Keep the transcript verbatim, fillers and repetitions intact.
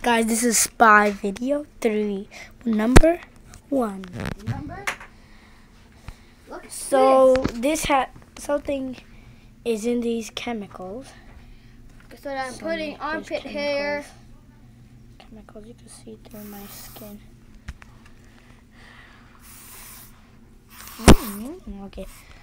Guys, this is spy video three, number one. Number? Look at So this. this ha something is in these chemicals. So I'm Some- putting there's armpit chemicals. hair. Chemicals, you can see through my skin. Mm, okay,